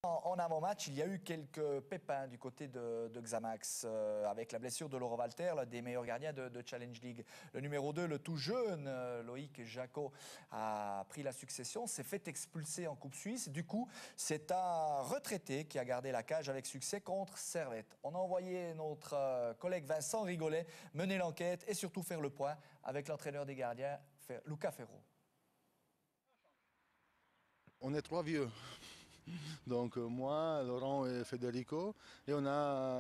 En avant-match, il y a eu quelques pépins du côté de Xamax, avec la blessure de Laurent Walter, l'un des meilleurs gardiens de Challenge League. Le numéro 2, le tout jeune Loïc Jacot, a pris la succession, s'est fait expulser en Coupe Suisse. Du coup, c'est un retraité qui a gardé la cage avec succès contre Servette. On a envoyé notre collègue Vincent Rigolet mener l'enquête et surtout faire le point avec l'entraîneur des gardiens, Luca Ferro. On est trois vieux. Donc moi, Laurent et Federico, et on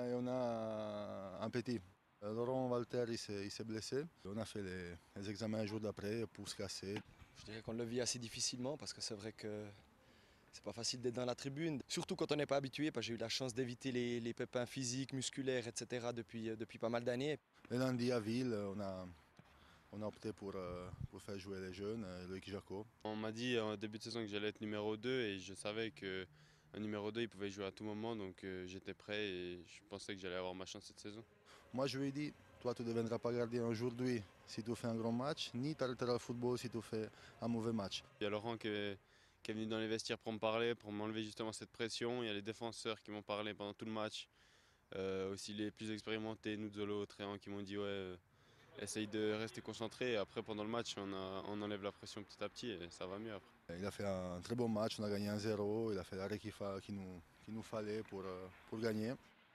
a un petit. Laurent Walter, il s'est blessé. On a fait les examens un jour d'après, pouce cassé. Je dirais qu'on le vit assez difficilement parce que c'est vrai que c'est pas facile d'être dans la tribune. Surtout quand on n'est pas habitué, parce que j'ai eu la chance d'éviter les pépins physiques, musculaires, etc. depuis pas mal d'années. Le lundi à Ville, on a opté pour faire jouer les jeunes, Loïc Jacot. On m'a dit en début de saison que j'allais être numéro 2 et je savais qu'un numéro 2 il pouvait jouer à tout moment, donc j'étais prêt et je pensais que j'allais avoir ma chance cette saison. Moi je lui ai dit, toi tu ne deviendras pas gardien aujourd'hui si tu fais un grand match, ni tu arrêteras le football si tu fais un mauvais match. Il y a Laurent qui est venu dans les vestiaires pour me parler, pour m'enlever justement cette pression. Il y a les défenseurs qui m'ont parlé pendant tout le match. Aussi les plus expérimentés, Nuzzolo, Tréant, qui m'ont dit ouais, essaye de rester concentré. Et après pendant le match, on enlève la pression petit à petit et ça va mieux après. Il a fait un très bon match, on a gagné 1-0, il a fait l'arrêt qu'il nous fallait pour gagner.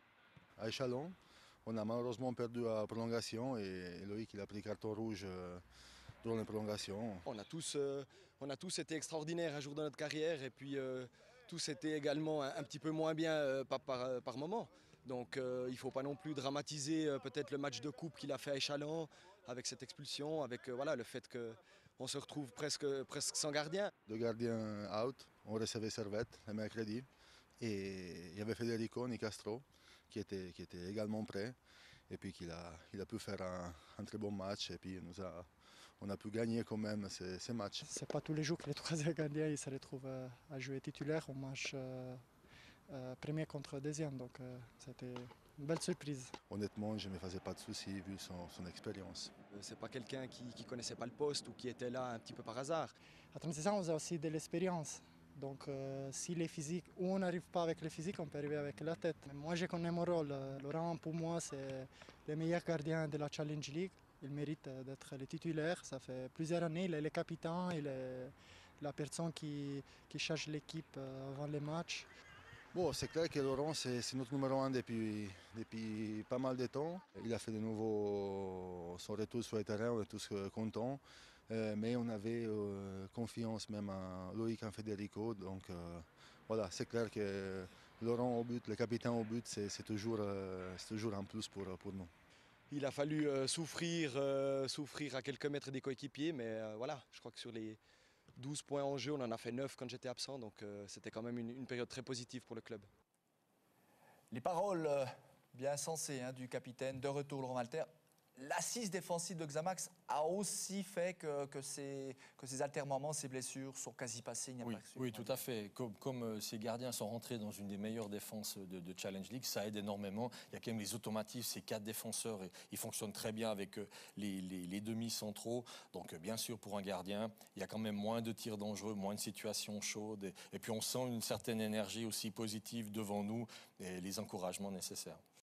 À Échalon, on a malheureusement perdu à prolongation et Loïc il a pris carton rouge durant les prolongations. On a tous été extraordinaires un jour dans notre carrière et puis tous été également un petit peu moins bien par moment. Donc il ne faut pas non plus dramatiser peut-être le match de coupe qu'il a fait à Échalon avec cette expulsion, avec voilà, le fait qu'on se retrouve presque sans gardien. Deux gardiens out, on recevait Servette le mercredi et il y avait Federico Nicastro qui était également prêt et puis il a pu faire un très bon match et puis on a pu gagner quand même ces matchs. C'est pas tous les jours que les troisième gardiens ils se retrouvent à jouer titulaire au match premier contre deuxième, donc c'était une belle surprise. Honnêtement, je ne me faisais pas de soucis vu son expérience. C'est pas quelqu'un qui connaissait pas le poste ou qui était là un petit peu par hasard. À 36 ans, on a aussi de l'expérience. Donc si les physiques, ou on n'arrive pas avec les physiques, on peut arriver avec la tête. Moi, je connais mon rôle. Laurent, pour moi, c'est le meilleur gardien de la Challenge League. Il mérite d'être le titulaire. Ça fait plusieurs années, il est le capitaine, il est la personne qui charge l'équipe avant les matchs. Bon, c'est clair que Laurent, c'est notre numéro 1 depuis pas mal de temps. Il a fait de nouveau son retour sur le terrain, on est tous contents. Mais on avait confiance même en Loïc, en Federico. Donc voilà, c'est clair que Laurent au but, le capitaine au but, c'est toujours un plus pour nous. Il a fallu souffrir à quelques mètres des coéquipiers, mais voilà, je crois que sur les 12 points en jeu, on en a fait 9 quand j'étais absent, donc c'était quand même une période très positive pour le club. Les paroles bien sensées du capitaine, de retour Laurent Walter. L'assise défensive de Xamax a aussi fait que ces altermoments, ces blessures sont quasi passées. Il n'y a pas Oui, tout à fait. Comme ces gardiens sont rentrés dans une des meilleures défenses de Challenge League, ça aide énormément. Il y a quand même les automatismes, ces 4 défenseurs, ils fonctionnent très bien avec les demi-centraux. Donc bien sûr, pour un gardien, il y a quand même moins de tirs dangereux, moins de situations chaudes. Et puis on sent une certaine énergie aussi positive devant nous et les encouragements nécessaires.